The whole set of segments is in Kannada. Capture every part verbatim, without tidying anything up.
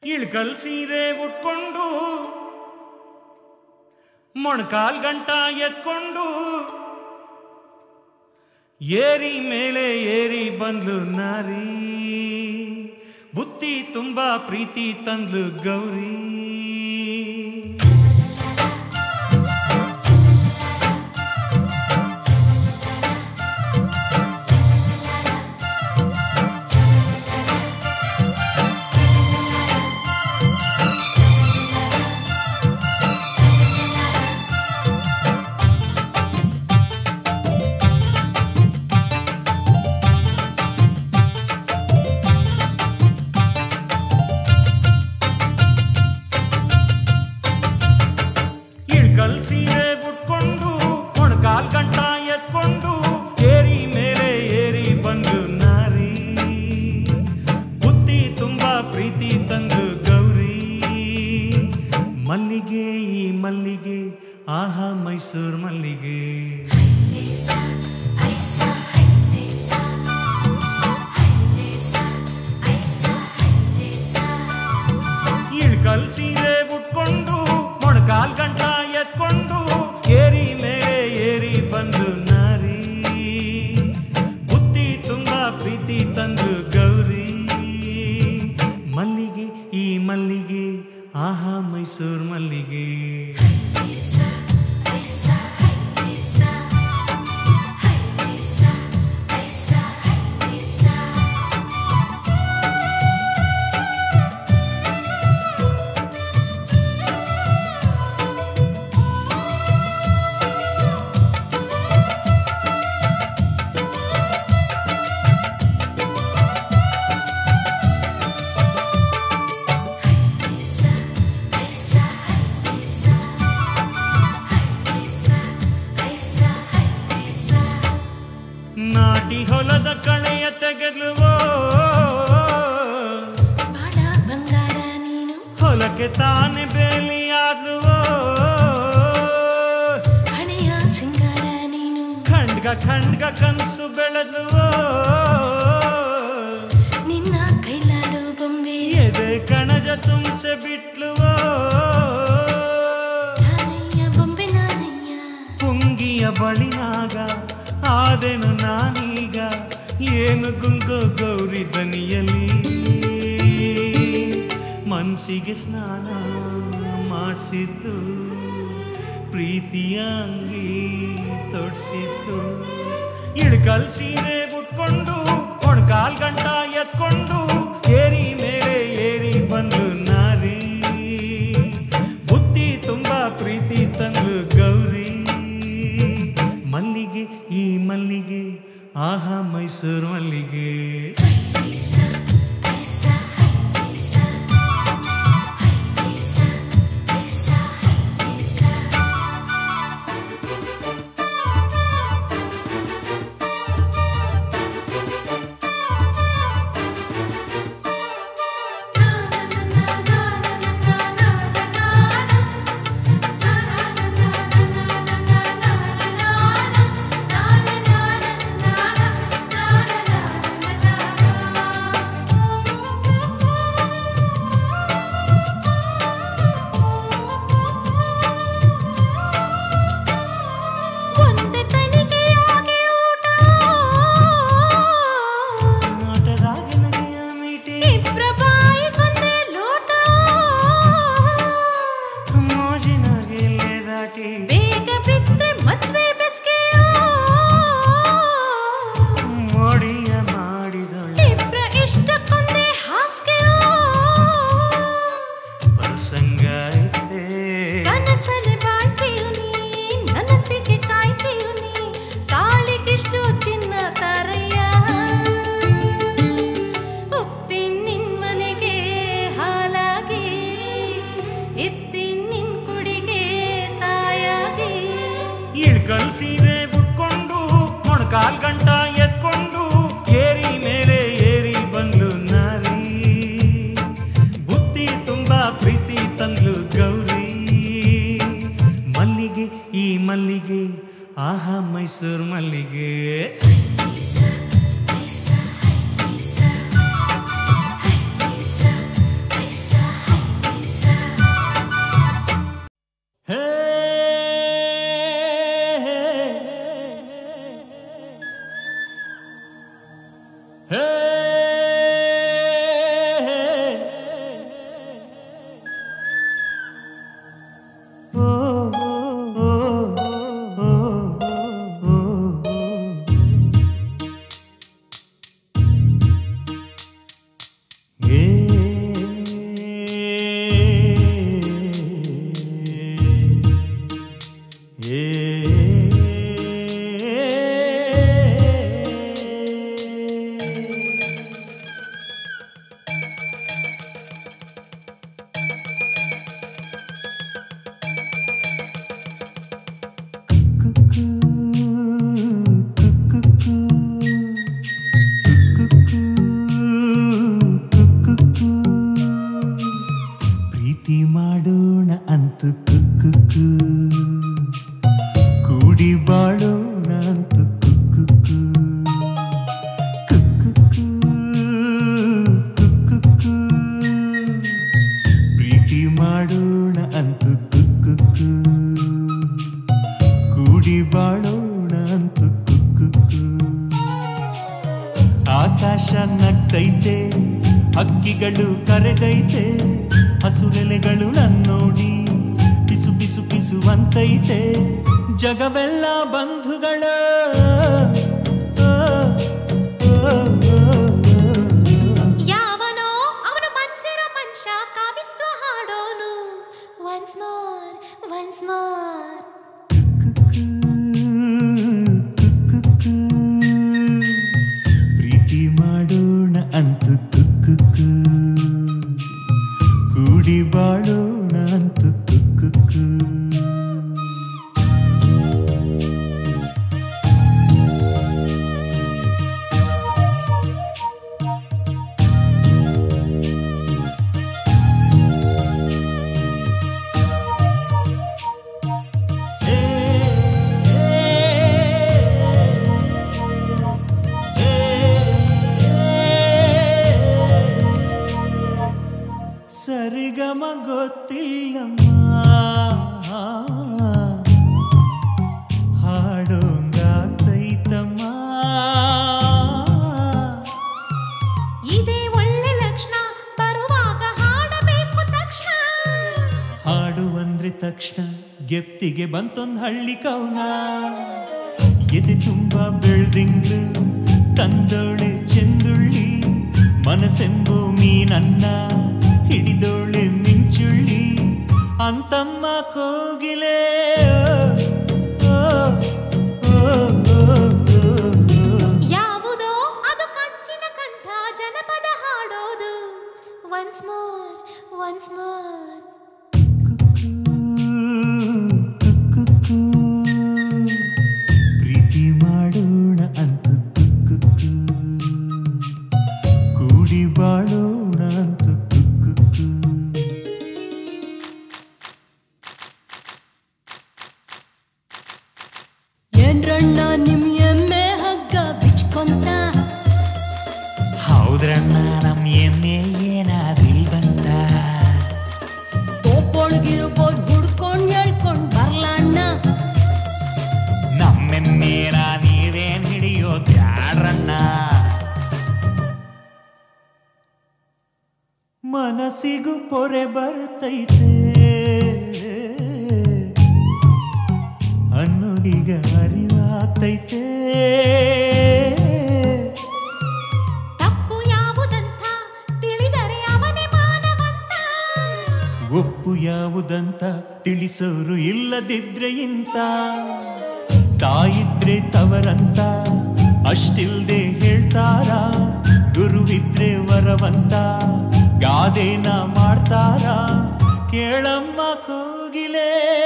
ಇಳ್ಕಲ್ ಸೀರೆ ಉಟ್ಕೊಂಡು ಮೊಣಕಾಲ್ ಗಂಟ ಎತ್ಕೊಂಡು ಏರಿ ಮೇಲೆ ಏರಿ ಬಂದ್ಲು ನಾರಿ, ಬುತ್ತಿ ತುಂಬಾ ಪ್ರೀತಿ ತಂದ್ಲು ಗೌರಿ. ಸೀರೆ ಉಟ್ಕೊಂಡು ಮೊಣಕಾಲ್ ಗಂಟ ಎತ್ಕೊಂಡು ಏರಿ ಮೇಲೆ ಏರಿ ಬಂದು ನಾರಿ, ಬುತ್ತಿ ತುಂಬಾ ಪ್ರೀತಿ ತಂದು ಗೌರಿ. ಮಲ್ಲಿಗೆ ಈ ಮಲ್ಲಿಗೆ ಆಹಾ ಮೈಸೂರು ಮಲ್ಲಿಗೆ, ಇಳ್ಕಲ್ ಸೀರೆ ಉಟ್ಕೊಂಡು ಮೊಣಕಾಲ್ ಗಂಟ ಎತ್ಕೊಂಡು ಏರಿ ಮೇಲೆ ಏರಿ ಬಂದು ನಾರಿ, ಬುತ್ತಿ ತುಂಬಾ ಪ್ರೀತಿ ತಂದು ಗೌರಿ. ಮಲ್ಲಿಗೆ ಈ ಮಲ್ಲಿಗೆ ಆಹಾ ಮೈಸೂರು ಮಲ್ಲಿಗೆ. ನಾಟಿ ಹೊಲದ ಕಳೆಯ ತೆಗೆದ್ಲುವೋ ಬಂಗಾರ ನೀನು, ಹೊಲಕ್ಕೆ ತಾನೆ ಬೇಲಿಯಾದ್ಲುವೋ ಹಣೆಯ ಸಿಂಗಾರ ನೀನು, ಖಂಡ್ಗ ಖಂಡ್ಗ ಕನಸು ಬೆಳೆದ್ಲುವೋ ನಿನ್ನ ಕೈಲಾಡೋ ಬೊಂಬೆ, ಎದೆ ಕಣಜ ತುಂಬಿಸಿ ಬಿಟ್ಲುವೋ ನಾನಯ್ಯ ಬೊಂಬೆ ನಾನಯ್ಯ. ಪುಂಗಿಯ ಬಳಿನಾಗ ಆದೆನು ನಾನೀಗ, ಏನು ಗುಂಗೋ ಗೌರಿ ದನಿಯಲ್ಲಿ, ಮನಸ್ಸಿಗೆ ಸ್ನಾನ ಮಾಡಿಸಿದ್ದು ಪ್ರೀತಿಯ ಅಂಗಿ ತೊಡ್ಸಿದ್ದು. ಇಳ್ಕಲ್ ಸೀರೆ ಉಟ್ಕೊಂಡು ಮೊಣಕಾಲ್ ಗಂಟ ಎತ್ಕೊಂಡು ಏರಿ ಮೇಲೆ ಏರಿ ಬಂದು ನಾರಿ, ಬುತ್ತಿ ತುಂಬಾ ಪ್ರೀತಿ ತಂದು ಗೌರಿ. ಮಲ್ಲಿಗೆ ಈ ಮಲ್ಲಿಗೆ ಆಹಾ ಮೈಸೂರು ಮಲ್ಲಿಗೆ. ಕರೆದೈತೆ ಹಸುರೆಲೆಗಳು ನನ್ನೋಡಿ ಪಿಸು ಪಿಸು ಪಿಸುವಂತೈತೆ ಜಗವೆಲ್ಲ ಬಂಧುಗಳ ಯಾವನೋ ಅವನು ಮನ್ಸಿರೋ ಮನುಷ್ಯ ಕಾವಿತ್ತು ಹಾಡೋನು ಒನ್ಸ್ ಮೋರ್ ಒನ್ಸ್ ಮೋರ್ ಪ್ರೀತಿ ಮಾಡೋಣ ಅಂತ ಕುಕ್ಕು ಕೂಡಿ ಬಾಳೋಣ ಅಂತ ಕುಕ್ಕು ಸರಿಗಮ ಗೊತ್ತಿಲ್ಲಮ್ಮ ಹಾಡೋಂಗಾಗ್ತೈತಮ್ಮ ಇದೇ ಒಳ್ಳೆ ಲಕ್ಷಣ ಬರುವಾಗ ಹಾಡಬೇಕು ತಕ್ಷಣ ಹಾಡುವಂದ್ರೆ ತಕ್ಷಣ ಗೆಪ್ತಿಗೆ ಬಂತೊಂದು ಹಳ್ಳಿ ಕೌನ ಎದೆ ತುಂಬ ಬೆಳ್ದಿಂಗ್ಳು ತಂದೋಳೆ ಚೆಂದುಳ್ಳಿ ಮನಸ್ಸೆಂಬೋ ಮೀನನ್ನ ಹಿಡಿದೋಳೆ ಮಿಂಚುಳ್ಳಿ ಅಂತಮ್ಮ ಕೋಗಿಲೆ ಯಾವುದೋ ಅದು ಕಂಚಿನ ಕಂಠ ಜನಪದ ಹಾಡೋದು ಒನ್ಸ್ ಮೋರ್ ಒನ್ಸ್ ಮೋರ್ ಪ್ರೀತಿ ಮಾಡೋಣ ಅಂತ ಕೂಡಿ ಬಾಳೋಣ ಅಂತ ಏನ್ರಣ್ಣ ನಿಮ್ ಎಮ್ಮೆ ಹಗ್ಗ ಬಿಚ್ಕೊಂತ ಹೌದ್ರಣ್ಣ ನಮ್ ಎಮ್ಮೆ ಏನಾದ್ರಿ ಬಂತ ತೋಪೊಳಗಿರ್ಬೋದು ಹುಡ್ಕೊಂಡ್ ಹೇಳ್ಕೊಂಡ್ ಬರ್ಲಣ್ಣ ನಮ್ಮೆಮ್ಮೇನ ನೀವೇನ್ ಹಿಡಿಯೋ ಬ್ಯಾಡ್ರಣ್ಣ ಮನಸ್ಸಿಗೂ ಪೊರೆ ಬರ್ತೈತೆ ಅನ್ನೋದೀಗ ಅರಿವಾಗ್ತೈತೆ ತಪ್ಪು ಯಾವುದಂತ ತಿಳಿದರೆ ಅವನೇ ಮಾನವಂತ ಒಪ್ಪು ಯಾವುದಂತ ತಿಳಿಸೋರು ಇಲ್ಲದಿದ್ರೆ ಇಂತ ತಾಯಿದ್ರೆ ತವರಂತ ಅಷ್ಟಿಲ್ದೆ ಹೇಳ್ತಾರ ಗುರುವಿದ್ರೆ ವರವಂತ ಗಾದೆನ ಮಾಡ್ತಾರ ಕೇಳಮ್ಮ ಕೋಗಿಲೆ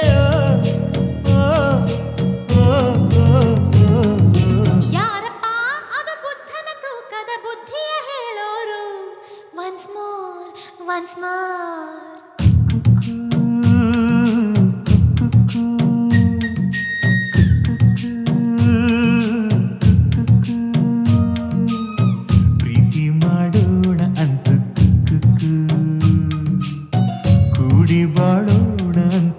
ಯಾರಪ್ಪ ಅದು ಬುದ್ಧನ ತೂಕದ ಬುದ್ಧಿಯ ಹೇಳೋರು ಒನ್ಸ್ ಮೋರ್ ಒನ್ಸ್ ಮೋರ್ ಪ್ರೀತಿ ಮಾಡೋಣ ಅಂತ ಕೂಡಿ ಬಾಳೋಣ ಅಂತ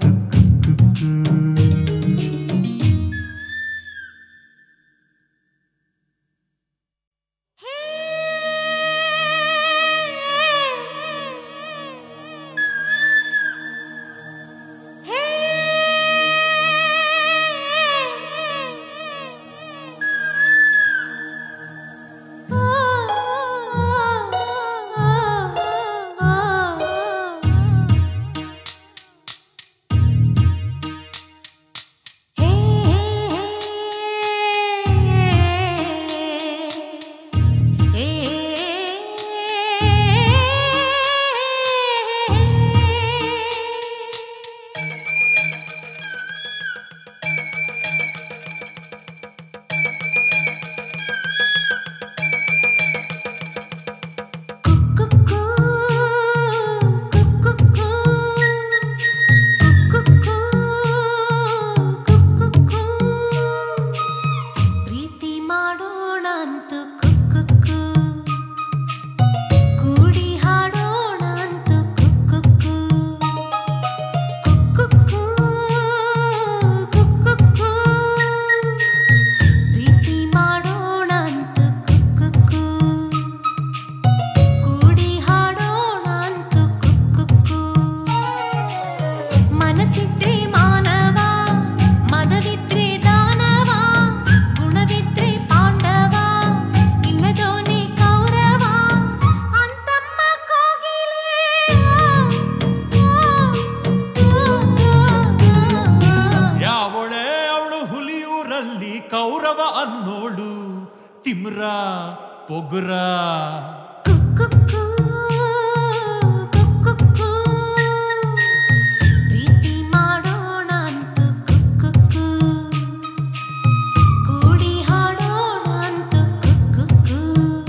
ತಿಮ್ರ ಪೊಗುರ ಕುಕ್ಕುಕ್ಕು ಕುಕ್ಕುಕ್ಕು ಪ್ರೀತಿ ಮಾಡೋಣ ಅಂತ ಕುಕ್ಕುಕ್ಕು ಕೂಡಿ ಹಾಡೋಣ ಅಂತ ಕುಕ್ಕುಕ್ಕು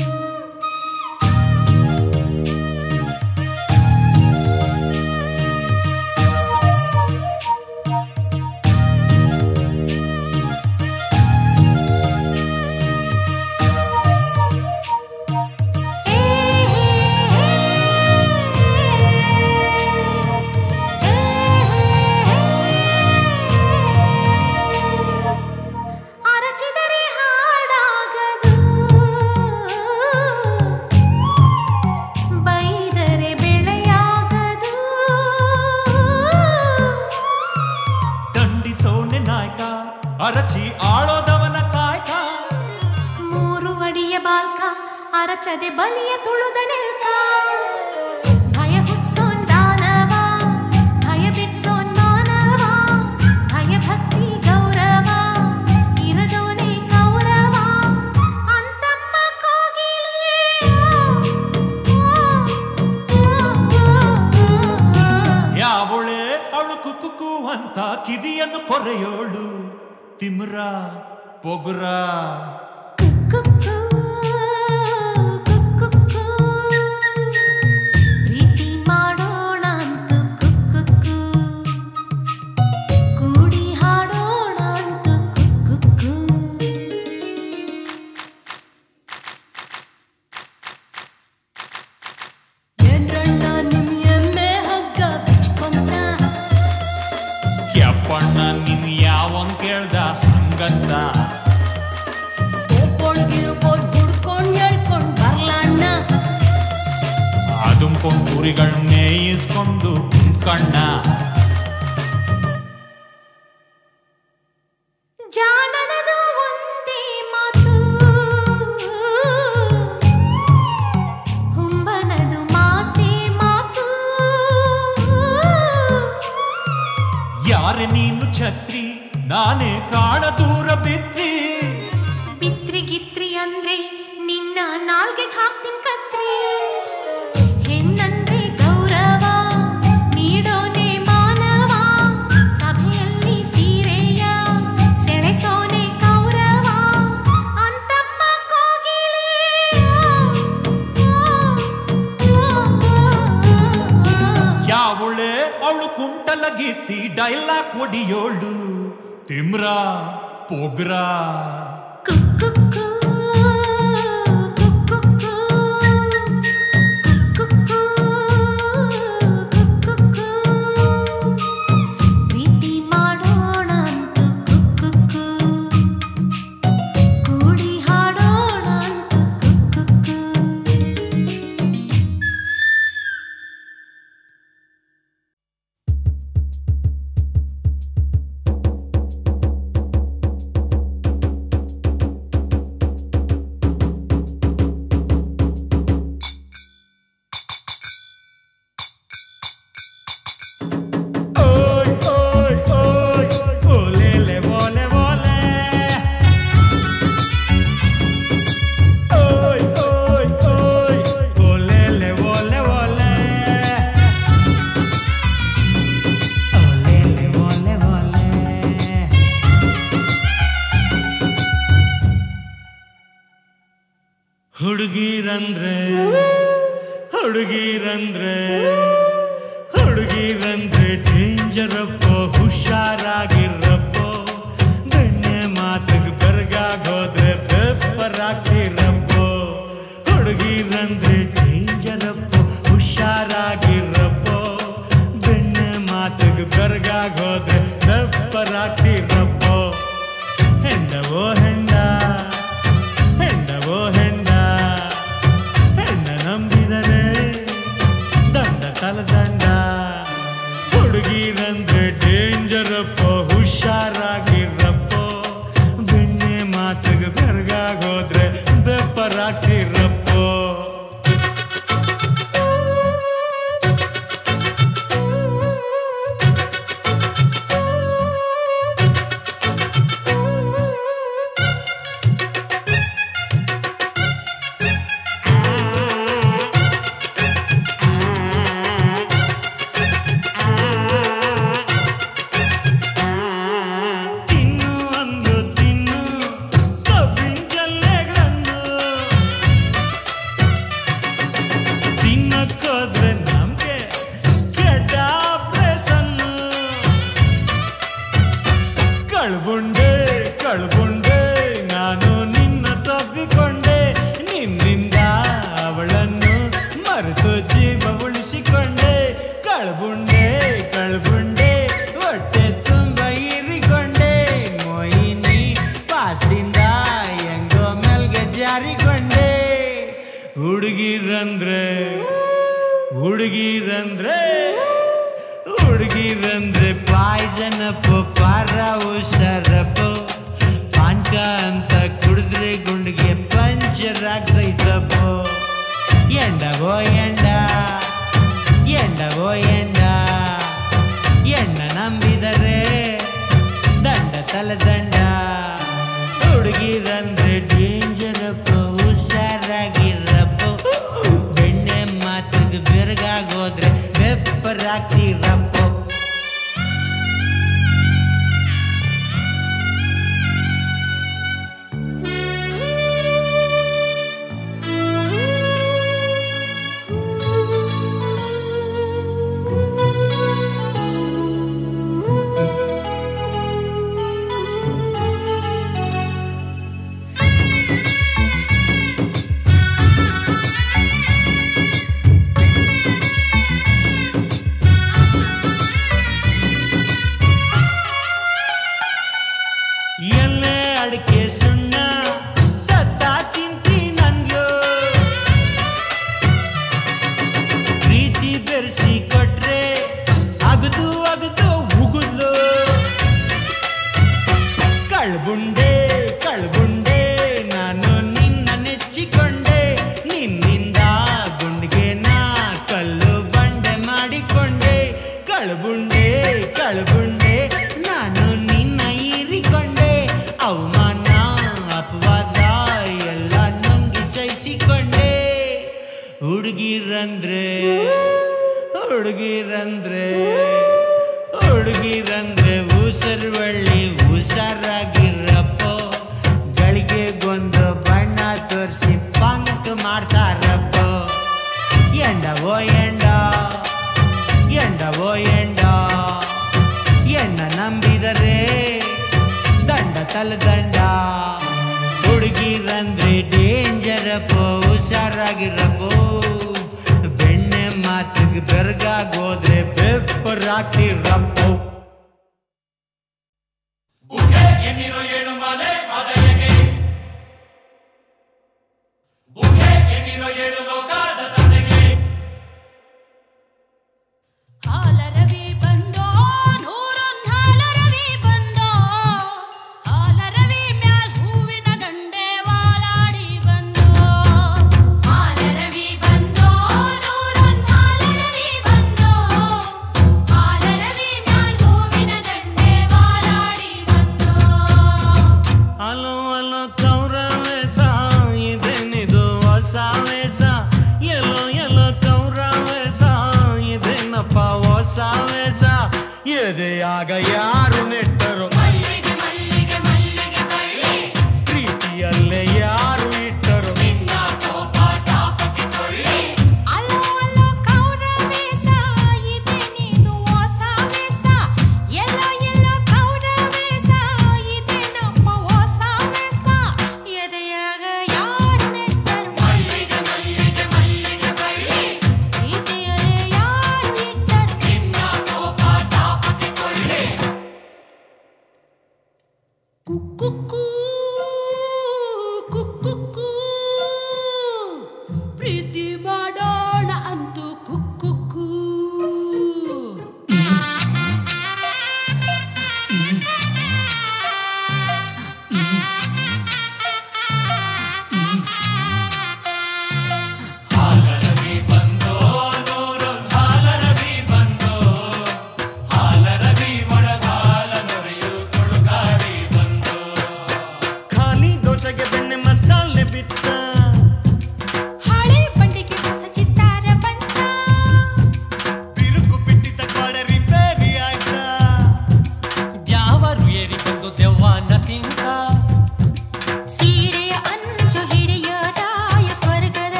ಅರಚಿ ಆಳೋದವನ ಕಾಯ್ಕ ಮೂರು ಅಡಿಯ ಬಾಲ್ಕ ಅರಚದೆ ಬಲಿಯ ತುಳುದ ನಿಲ್ಕ ಭಯ ಹುಟ್ಸೋನ್ ದಾನವ ಭಯ ಬಿಟ್ಸೋನ್ ಮಾನವ ಭಯ ಭಕ್ತಿ ಗೌರವ ಇರದೋನೆ ಕೌರವ ಅಂತಮ್ಮ ಕೋಗಿಲೆ ಯಾವಳೆ ಅವಳು ಕುಕ್ಕು ಅಂತ ಕಿವಿಯನ್ನು ಕೊರೆಯೋಳು ತಿಮ್ರ ಪೊಗುರ ಕುಕ್ಕುಕ್ಕು ಕುಕ್ಕುಕ್ಕು ಪ್ರೀತಿ ಮಾಡೋಣ ಅಂತ ಕುಕ್ಕುಕ್ಕು ಕೂಡಿ ಹಾಡೋಣ ಅಂತ ಕುಕ್ಕುಕ್ಕು ಏನ್ರಣ್ಣ ನಿಮ್ ಎಮ್ಮೆ ಹಗ್ಗ ಬಿಚ್ಕೊಂತ ಯಪ್ಪಣ್ಣ ನಿನ್ ಯಾವನ್ ಕೇಳ್ದ ಹಂಗಂತ ಒಬ್ಬೊಳ್ಗಿರ್ಬೋದು ಹುಡ್ಕೊಂಡ್ ಹೇಳ್ಕೊಂಡ್ ಬರ್ಲಣ್ಣ ಅದುಂಕೊಂಡ್ ಕುರಿಗಳ್ ಮೇಯಿಸ್ಕೊಂಡು ಕುಂಕಣ್ಣ ಜಾಣನದು ಒಂದೇ ಮಾತು ಹುಂಬನದು ಮಾತೇ ಮಾತು ಯಾರೆ ನೀನು ಛತ್ರಿ ನಾನೇ ಕಾಣ ದೂರ ಬಿತ್ತಿ ಬಿತ್ರಿ ಗಿತ್ರಿ ಅಂದ್ರೆ ನಿನ್ನ ನಾಲ್ಗೆಗ್ ಹಾಕ್ತಿನ್ ಕತ್ರಿ ಹೆಣ್ಣಂದ್ರೆ ಗೌರವ ನೀಡೋನೆ ಮಾನವ ಸಭೆಯಲ್ಲಿ ಸೀರೆಯ ಸೆಳೆಸೋನೆ ಕೌರವ ಅಂತಮ್ಮ ಕೋಗಿಲೆ ಯಾವಳೆ ಅವಳು ಕುಂಟಲ ಗೀತಿ ಡೈಲಾಗ್ ಒಡಿಯೋಳು ತಿಮ್ರ ಪೊಗ್ರ ಕುಕ್ಕುಕ್ಕು ಕುಕ್ಕುಕ್ಕು ಕುಕ್ಕುಕ್ಕು ಕುಕ್ಕುಕ್ಕು ಪ್ರೀತಿ ಮಾಡೋಣ ಅಂತ ಕುಕ್ಕುಕ್ಕು ಕೂಡಿ ಹಾಡೋಣ ಅಂತ ಕುಕ್ಕುಕ್ಕು ಹುಡುಗಿರಂದ್ರೆ ಹುಡುಗಿರಂದ್ರೆ ಹುಡುಗಿರಂದ್ರೆ ಡೇಂಜರಪ್ಪೋ ಹುಷಾರಾಗಿರಪ್ಪೋ ಗಣ್ಯ ಮಾತಿಗೆ ಬೆರಗಾಗೋದ್ರೆ ಬೆಪ್ಪರಾಗ್ತಿರಪ್ಪೋ ಹುಡುಗಿರಂದ್ರೆ ಡೇಂಜರಪ್ಪೋ ಹುಷಾರಾಗಿರಪ್ಪೋ ಗಣ್ಯ ಮಾತಿಗೆ ಬೆರಗಾಗೋದ್ರೆ ಬೆಪ್ಪರಾಗ್ತಿರಪ್ಪೋ ಹೆಂಡವೋ ಹೆಂಡ ಹೆಂಡವೋ ಹೆಂಡ ಹೆಣ್ಣ ನಂಬಿದರೆ ದಂಡ ತಲೆ ಹುಡುಗಿರಂದ್ರೆ ಹುಡುಗಿರಂದ್ರೆ ಪಾಯ್ಸನಪ್ಪು ಪಾರ ಹುಷಾರಪ್ಪು ಪಾನ್ಕ ಅಂತ ಕುಡಿದ್ರೆ ಗುಂಡಿಗೆ ಪಂಚರ್ ಆಗ್ತೈತಪ್ಪು ಎಂಡವೋ ಎಂಡ ಎಂಡವೋ ಎಂಡ ಎಣ್ಣ ನಂಬಿದರೆ ದಂಡ ತಲೆದಂಡ ಹುಡುಗಿರಂದ್ರೆ ಡೇಂಜರಪ್ಪ ಹುಷಾರಾಗಿರಪ್ಪ ಬೆಣ್ಣೆ ಮಾತಿಗೆ ಬೆರಗಾಗೋದ್ರೆ ಬೆಪ್ಪರಾಗ್ತಿರಪ್ಪ ಅಡಿಕೆ ಸುಣ್ಣ ತತ್ತ ತಿಂತೀನಂದ್ಲು ಪ್ರೀತಿ ಬೆರೆಸಿ ಕೊಟ್ರೆ ಅಗದು ಅಗದು ಉಗುದ್ಲು ಕಳ್ಬುಂಡೆ ಕಳ್ಬುಂಡೆ ನಾನು ನಿನ್ನ ನೆಚ್ಚಿಕೊಂಡೆ ನಿನ್ನಿಂದ ಗುಂಡಿಗೆ ನಾ ಕಲ್ಲು ಬಂಡೆ ಮಾಡಿಕೊಂಡೆ ಕಳ್ಬುಂಡೆ ಕಳ್ಬುಂಡೆ ನಾನು ನಿನ್ನ ಹೀರಿಕೊಂಡೆ ಅವಮಾನ ಅಪವಾದ ಎಲ್ಲ ನುಂಗಿ ಸಹಿಸಿಕೊಂಡೆ ಹುಡುಗಿರಂದ್ರೆ ಹುಡುಗಿರಂದ್ರೆ ಹುಡುಗಿರಂದ್ರೆ ಉಸರುವಳ್ಳಿ ಹುಷಾರಾಗಿರಪ್ಪ ಗಳಿಗೆಗೊಂದು ಬಣ್ಣ ತೋರಿಸಿ ಪಂಕ್ ಮಾಡ್ತಾರಪ್ಪ ಎಂಡವೋ ಎಂಡ ಎಂಡವೋ ಎಂಡ ಎಣ್ಣ ನಂಬಿದರೆ ದಂಡ ತಲೆದಂಡ ಹುಡುಗಿರಂದ್ರೆ ಡೇಂಜರಪ್ಪ ಹುಷಾರಾಗಿರಪ್ಪೋ ಬೆಣ್ಣೆ ಮಾತಿಗೆ ಬೆರಗಾಗೋದ್ರೆ ಬೆಪ್ಪರಾಗ್ತಿರಪ್ಪೋ ಎನ್ನಿರೋ ಏಳು ಮಾಲೆ ಮಾದಯ್ಯಗೆ ಊಹೆ ಎನ್ನಿರೋ ಏಳು ಲೋಕದ ತಂದೆಗೆ ಹಾಲರವಿ ಬಂದೋ ನೂರೊಂದು ಹಾಲರವಿ ಬಂದೋ ಹಾಲರವಿ ಮ್ಯಾಲ್ ಹೂವಿನ ದಂಡೆ ವಾಲಾಡಿ ಬಂದೋ ಹಾಲರವಿ ಬಂದೋ ನೂರೊಂದು ಹಾಲರವಿ ಬಂದೋ ಹಾಲರವಿ ಮ್ಯಾಲ್ ಹೂವಿನ ದಂಡೆ ವಾಲಾಡಿ ಬಂದೋ ಅಲೋ ಅಲೋ ಕೌರವೇಶ ಇದೇನಿದು ಹೊಸ ವೇಷ ಎಲ್ಲೋ ಎಲ್ಲೋ ಕೌರವೇಶ ಇದೇನಪ್ಪ ಹೊಸ ವೇಷ ಎದೆಯಾಗ ಯಾರು ನೆಟ್ಟರು ಮಲ್ಲಿಗೆ ಮಲ್ಲಿಗೆ ಮಲ್ಲಿಗೆ ಬಳ್ಳಿ ಪ್ರೀತಿಯಲ್ಲೇ ಯಾರು ಇಟ್ಟರು ನಿನ್ನ ಕೋಪ ತಾಪಕ್ಕೆ ಕೊಳ್ಳಿ ಅಲ್ಲೋ ಅಲ್ಲೋ ಕೌರವೇಶ ಇದೇನಿದು ಹೊಸ ವೇಷ ಎಲ್ಲೋ ಎಲ್ಲೋ ಕೌರವೇಶ ಇದೇನಪ್ಪ ಹೊಸ ವೇಷ ಎದೆಯಾಗ ಯಾರು ನೆಟ್ಟರು ಮಲ್ಲಿಗೆ ಮಲ್ಲಿಗೆ ಮಲ್ಲಿಗೆ ಬಳ್ಳಿ ಪ್ರೀತಿಯಲ್ಲೇ ಯಾರು ಇಟ್ಟರು ನಿನ್ನ ಕೋಪ ತಾಪಕ್ಕೆ ಕೊಳ್ಳಿ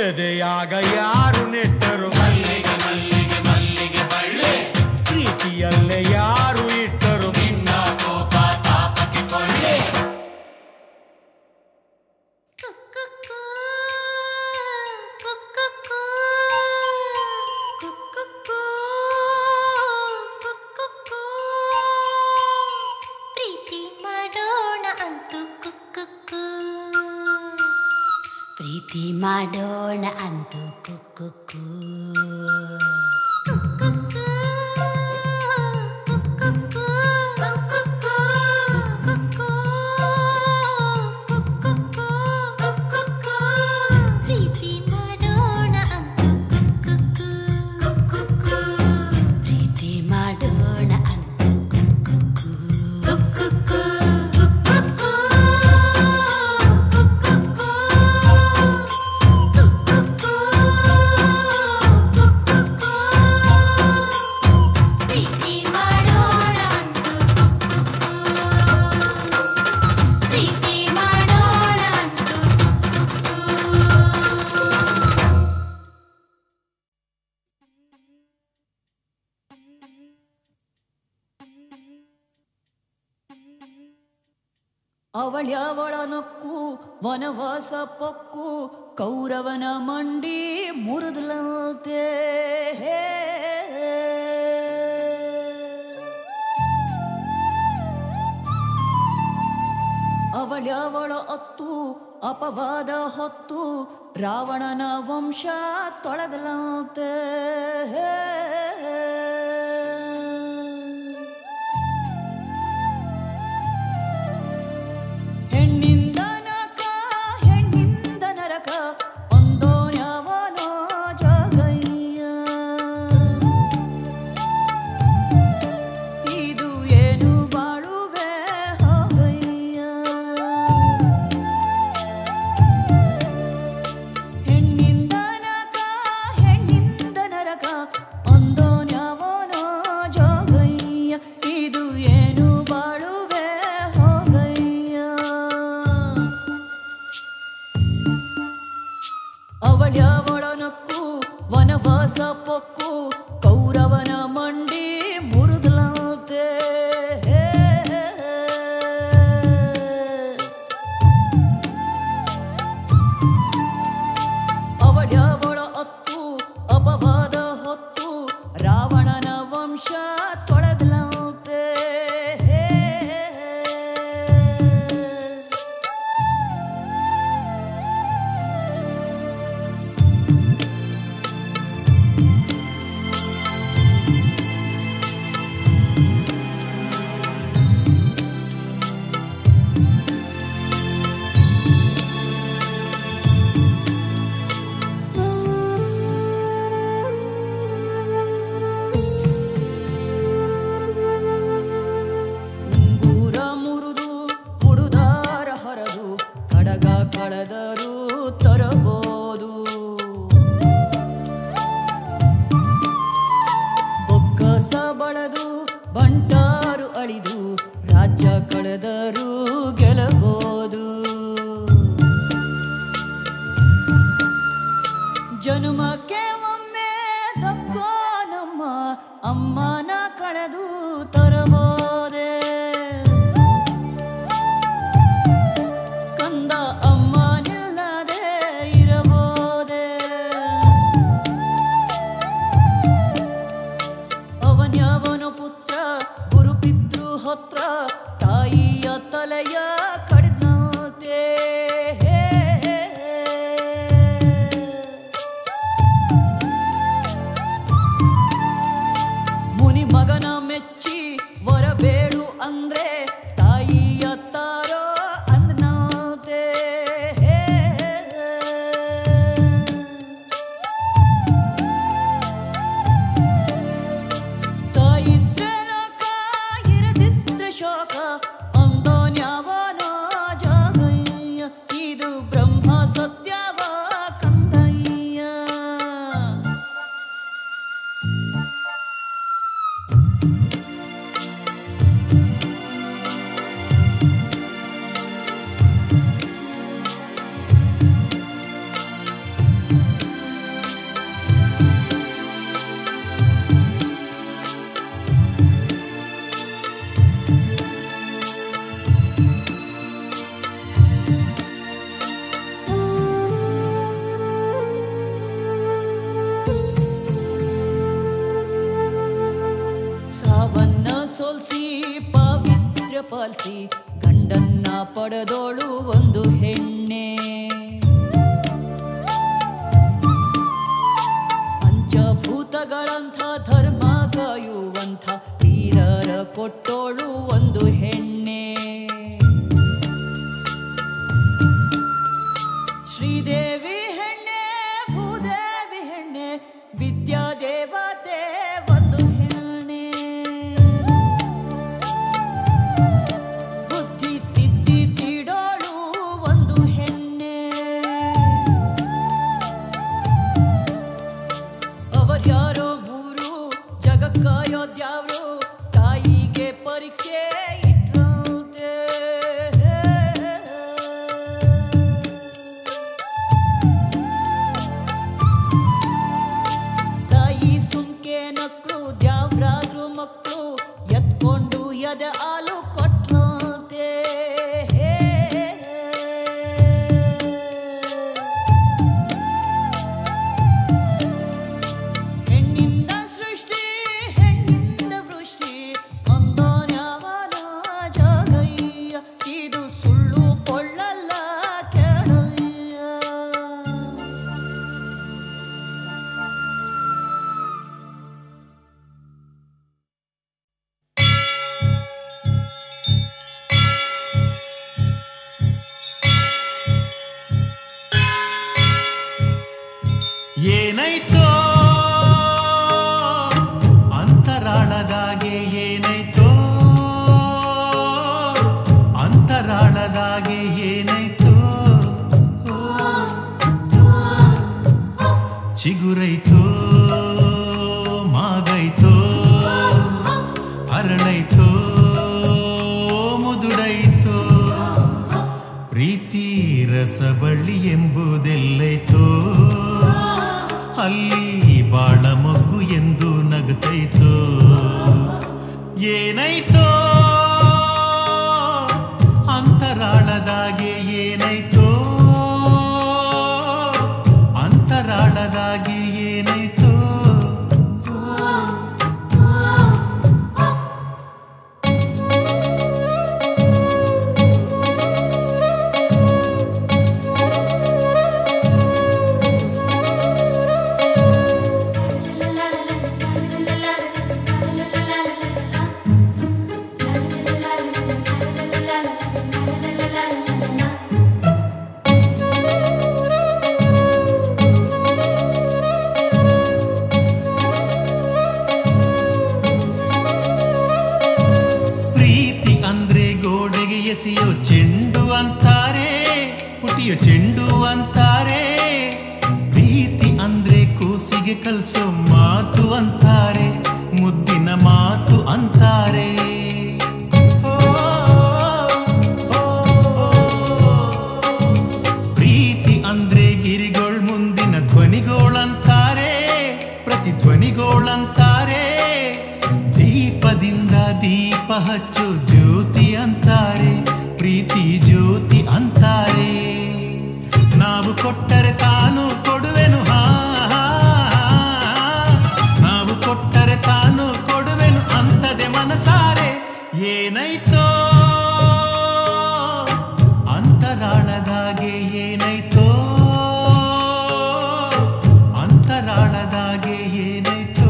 ಎದೆಯಾಗ ಯಾರು ನೆಟ್ಟರು ಮಲ್ಲಿಗೆ ಮಲ್ಲಿಗೆ ಮಲ್ಲಿಗೆ ಬಳ್ಳಿ ಪ್ರೀತಿಯಲ್ಲೇ ಯಾರು ಇಟ್ಟರು ನಿನ್ನ ಕೋಪ ತಾಪಕ್ಕೆ ಕೊಳ್ಳಿ ಕುಕ್ಕುಕ್ಕೂ, ಕುಕ್ಕುಕ್ಕೂ, ಕುಕ್ಕುಕ್ಕೂ, ಕುಕ್ಕುಕ್ಕೂ. ಪ್ರೀತಿ ಮಾಡೋಣ ಅಂತೂ ಕುಕ್ಕುಕ್ಕೂ, ಪ್ರೀತಿ ಮಾಡೋಣ ಅಂತೂ ಕುಕ್ಕುಕ್ಕೂ. ಕುಕ್ಕುಕ್ಕೂ, ಕುಕ್ಕುಕ್ಕೂ, ಕುಕ್ಕುಕ್ಕೂ, ಕುಕ್ಕುಕ್ಕೂ, ಕುಕ್ಕುಕ್ಕೂ, ಕುಕ್ಕುಕ್ಕೂ. ಪ್ರೀತಿ ಮಾಡೋಣ ಅಂತೂ ಕುಕ್ಕುಕ್ಕೂ, ಕುಕ್ಕುಕ್ಕೂ. ಪ್ರೀತಿ ಮಾಡೋಣ ಅಂತೂ ಕುಕ್ಕುಕ್ಕೂ, ಕುಕ್ಕುಕ್ಕೂ, ಕುಕ್ಕುಕ್ಕೂ, ಕುಕ್ಕುಕ್ಕೂ, ಕುಕ್ಕುಕ್ಕೂ, ಕುಕ್ಕುಕ್ಕೂ. ಪ್ರೀತಿ ಮಾಡೋಣ ಅಂತೂ ಕುಕ್ಕುಕ್ಕೂ, ಪ್ರೀತಿ ಮಾಡೋಣ ಅಂತೂ ಅವಳ್ಯಾವಳ ನಕ್ಕು ವನವಾಸ ಪಕ್ಕು ಕೌರವನ ಮಂಡಿ ಮುರಿದಲಂತೆ ಅವಳ್ಯಾವಳ ಅತ್ತು ಅಪವಾದ ಹೊತ್ತು ರಾವಣನ ವಂಶ ತೊಳೆದಲಂತೆ ಹೆಣ್ಣಿಂದ ನಕ ಹೆಣ್ಣಿಂದ ನರಕ ಒಂದೋನ್ಯವನೋ ಜಗಯ್ಯ ಇದು ಏನು ಬಾಳುವೆ ಹೋಗಯ್ಯ ಹೆಣ್ಣಿಂದ ನಕ ಹೆಣ್ಣಿಂದ ನರಕ ಒಂದೋನ್ಯವನೋ ಜಗಯ್ಯ ಇದು ಏನು ಬಾಳುವೆ ಹೋಗಯ್ಯ ಅವಳ್ಯಾವಳ ನಕ್ಕು ವನವಾಸ ಪಕ್ಕು ಕೌರವನ ಮಂಡಿ ಮುರಿದಲಂತೆ ಅವಳ್ಯಾವಳ ಅತ್ತು ಅಪವಾದ ಹೊತ್ತು ರಾವಣನ ವಂಶ ತೊಳೆದಲಂತೆ ಉಂಗುರ ಮುರಿದು ಹುಡುದಾರ ಹರದು ಕಡಗ ಕಳೆದರು ತರಬಹುದು ಬೊಕ್ಕಸ ಬಳದು ಬಂಟಾರು ಅಳಿದು ರಾಜ್ಯ ಕಳೆದರು ಗೆಲ್ಲಬಹುದು ಜನ್ಮಕ್ಕೆ ಒಮ್ಮೆ ದಕ್ಕೋ ನಮ್ಮ ಅಮ್ಮನ ಕಳೆದು ತರಬೋದೆ ಕಂದ ಅಮ್ಮನಿಲ್ಲದೆ ಇರಬೋದೆ ಅವನ್ಯವನ ಪುತ್ರ ಗುರುಪಿತೃ ಹೊತ್ರ ತಾಯಿಯ ತಲೆಯ ಕಡಿದಂತೆ ಮುನಿ ಮಗನ ಮೆಚ್ಚಿ ಒಲಿಸಿ ಪಾವಿತ್ರ್ಯ ಪಾಲಿಸಿ ಗಂಡನ್ನ ಪಡೆದೋಳು ಒಂದು ಹೆಣ್ಣೆ. ಪಂಚಭೂತಗಳಂಥ ಧರ್ಮ ಕಾಯುವಂಥ ವೀರರ ಕೊಟ್ಟೋಳು ಒಂದು ಹೆಣ್ಣೆ. ಶ್ರೀದೇವಿ ಹೆಣ್ಣೆ, ಭೂದೇವಿ ಹೆಣ್ಣೆ, ವಿದ್ಯಾದೇವತೆ ಒಂದು ಹೆಣ್ಣೆ. ಬುದ್ಧಿ ತಿದ್ದಿ ತೀಡೋಳು ಒಂದು ಹೆಣ್ಣೆ. ಅವರ್ಯಾರೋ ಮೂರು ಜಗಕ್ಕಾಯೋದ್ಯಾವ್ರು ತಾಯಿಗೆ ಪರೀಕ್ಷೆ ಇಟ್ರಂತೆ. ತಾಯಿ ಸುಮ್ಕೆ ನಕ್ಳು ದ್ಯಾವ್ರಾದ್ರು ಮಕ್ಕಳು ಎತ್ಕೊಂಡು ಎದೆ ಹಾಲು ಕೊಟ್ರಂತೆ. ಹೆಣ್ಣಿಂದ ಸೃಷ್ಟಿ ಹೆಣ್ಣಿಂದ ವೃಷ್ಟಿ ಅಂದನ್ಯಾವನ ಜಾಗಯ್ಯ, ಇದು ಸುಳ್ಳು ಪೊಳ್ಳಲ್ಲ ಕೇಳಯ್ಯ. ಏನಾಯ್ತೋ ಅಂತರಾಳದಾಗೆ, ಏನಾಯ್ತೋ ಅಂತರಾಳದಾಗೆ, ಏನಾಯ್ತೋ ಚಿಗುರೈತೋ ಮಾಗೈತೋ ಅರಳೈತೋ ಮುದುಡೈತೋ ಪ್ರೀತಿ ರಸಬಳ್ಳಿ ಎಂಬುದೆಲ್ಲೈತೋ ಅಲ್ಲಿ ಬಾಳ ಮೊಗ್ಗು ಎಂದು ನಗುತ್ತೈತೋ. ಏನಾಯ್ತೋ ಅಂತರಾಳದಾಗೆ, ಏನಾಯ್ತೋ ಅಂತರಾಳದಾಗೆ, ಏನಾಯ್ತೋ ಎಸೆಯೋ ಚೆಂಡು ಅಂತಾರೆ, ಪುಟಿಯೋ ಚೆಂಡು ಅಂತಾರೆ. ಪ್ರೀತಿ ಅಂದ್ರೆ ಕೂಸಿಗೆ ಕಲ್ಸೋ ಮಾತು ಅಂತಾರೆ, ಮುದ್ದಿನ ಮಾತು ಅಂತಾರೆ. ಪ್ರೀತಿ ಅಂದ್ರೆ ಗಿರಿಗೋಳ್ ಮುಂದಿನ ಧ್ವನಿಗೋಳಂತಾರೆ, ಪ್ರತಿಧ್ವನಿಗೋಳಂತಾರೆ. ದೀಪದಿಂದ ದೀಪ ಹಚ್ಚು ಜ್ಯೋತಿ ಅಂತಾರೆ, ಪ್ರೀತಿ ಜ್ಯೋತಿ ಅಂತಾರೆ. ನಾವು ಕೊಟ್ಟರೆ ತಾನು ಕೊಡುವೆನು, ಹಾ ನಾವು ಕೊಟ್ಟರೆ ತಾನು ಕೊಡುವೆನು ಅಂತದೆ ಮನಸಾರೆ. ಏನಾಯ್ತೋ ಅಂತರಾಳದಾಗೆ, ಏನಾಯ್ತೋ ಅಂತರಾಳದಾಗೆ, ಏನಾಯ್ತೋ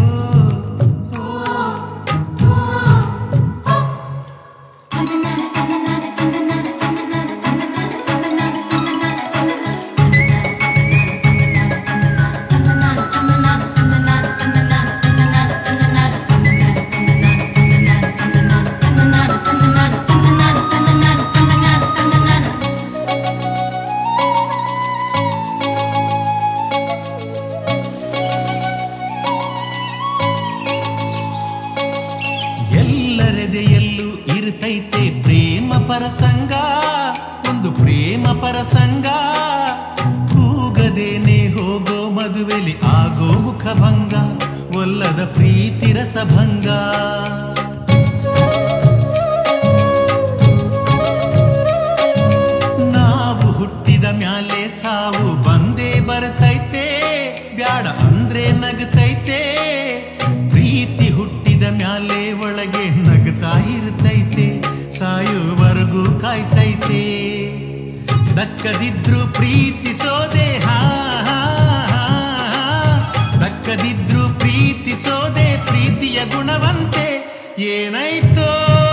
ಎಲ್ಲರೆದೆಯಲ್ಲೂ ಇರುತ್ತೈತೆ ಪ್ರೇಮ ಪರಸಂಗ, ಒಂದು ಪ್ರೇಮ ಪರಸಂಗ. ಕೂಗದೇನೆ ಹೋಗೋ ಮದುವೆಲಿ ಆಗೋ ಮುಖಭಂಗ, ಒಲ್ಲದ ಪ್ರೀತಿ ರಸಭಂಗ. ನಾವು ಹುಟ್ಟಿದ ಮ್ಯಾಲೆ ಸಾವು ಬಂದೇ ಬರ್ತೈತೆ, ಬ್ಯಾಡ ಅಂದ್ರೆ ನಗತೈತೆ. ಪ್ರೀತಿ ಹುಟ್ಟಿದ ಮ್ಯಾಲೆ ಒಳಗೆ ನಗತಾಯಿ ಹೊಂಟೈತೆ ದಕ್ಕದಿದ್ರು ಪ್ರೀತಿಸೋದೆ ಹಾ ದಕ್ಕದಿದ್ರು ಪ್ರೀತಿಸೋದೆ ಪ್ರೀತಿಯ ಗುಣವಂತೆ ಏನಾಯ್ತೋ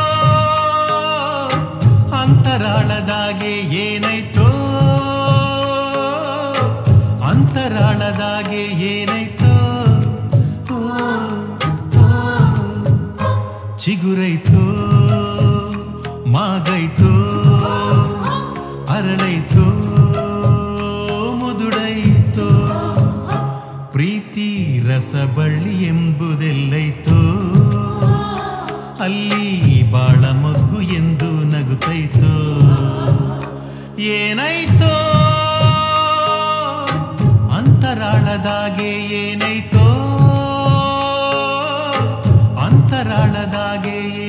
ಅಂತರಾಳದಾಗೆ ಏನಾಯ್ತೋ ಅಂತರಾಳದಾಗೆ ಏನಾಯ್ತೋ ಚಿಗುರೈತೋ ಮಾಗೈತೋ ಅರಳೈತೋ ಮುದುಡೈತೋ ಪ್ರೀತಿ ರಸಬಳ್ಳಿ ಎಂಬುದೆಲ್ಲೈತೋ ಅಲ್ಲಿ ಬಾಳ ಮೊಗ್ಗು ಎಂದು ನಗುತ್ತೈತೋ ಏನಾಯ್ತೋ ಅಂತರಾಳದಾಗೆ ಏನಾಯ್ತೋ ಅಂತರಾಳದಾಗೆ